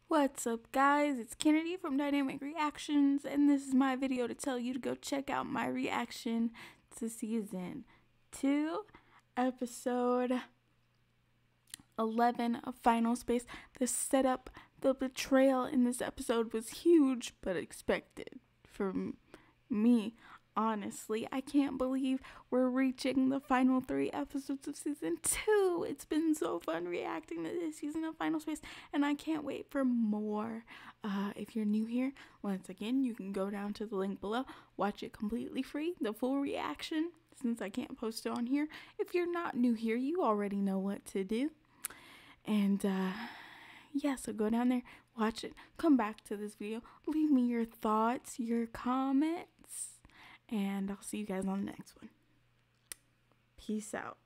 What's up, guys? It's Kennedy from Dynamic Reactions, and this is my video to tell you to go check out my reaction to season 2, episode 11 of Final Space. The setup, the betrayal in this episode was huge, but expected from me. Honestly, I can't believe we're reaching the final 3 episodes of season 2. It's been so fun reacting to this season of Final Space, and I can't wait for more. If you're new here, once again, you can go down to the link below, watch it completely free, the full reaction, since I can't post it on here. If you're not new here, you already know what to do. And, yeah, so go down there, watch it, come back to this video, leave me your thoughts, your comments, and I'll see you guys on the next one. Peace out.